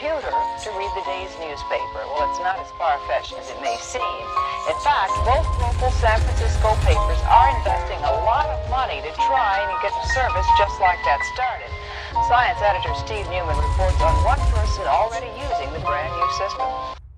computer to read the day's newspaper. Well, it's not as far-fetched as it may seem. In fact, both local San Francisco papers are investing a lot of money to try and get the service just like that started. Science editor Steve Newman reports on one person already using the brand new system.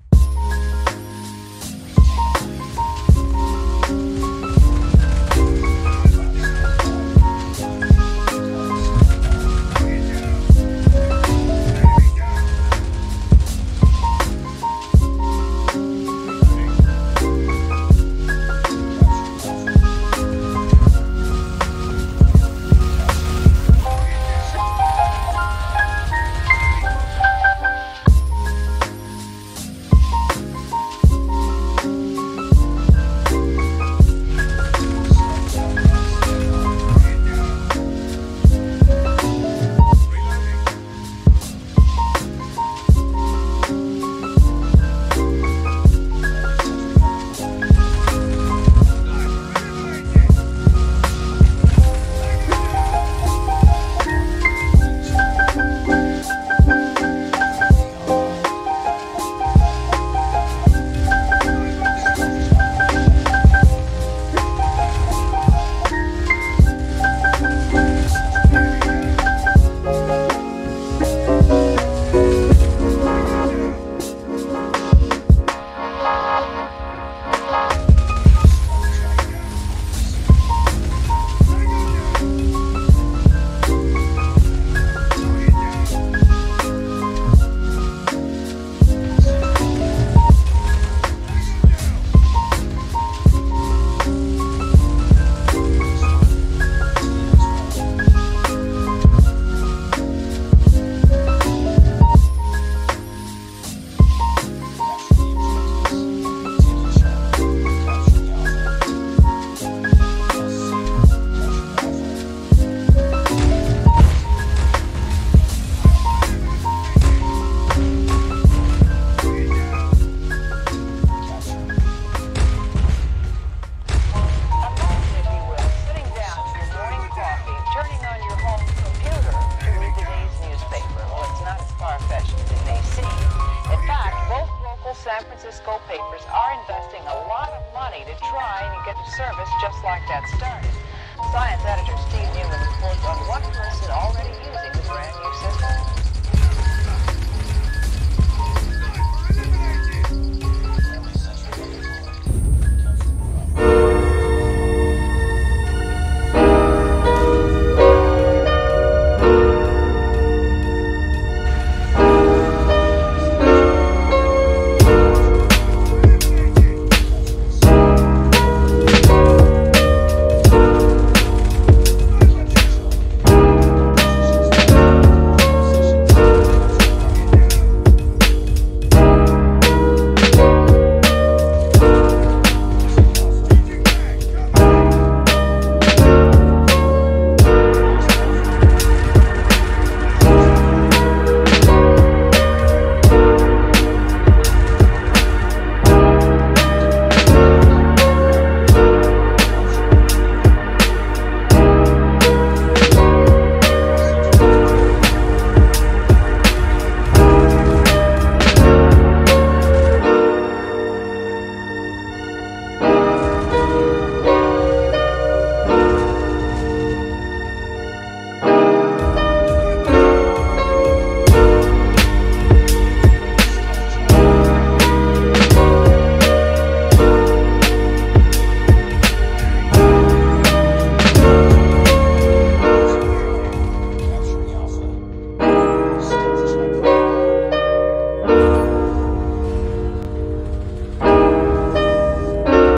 San Francisco papers are investing a lot of money to try and get the service just like that started. Science editor Steve Newman reports on one person already using the brand new system.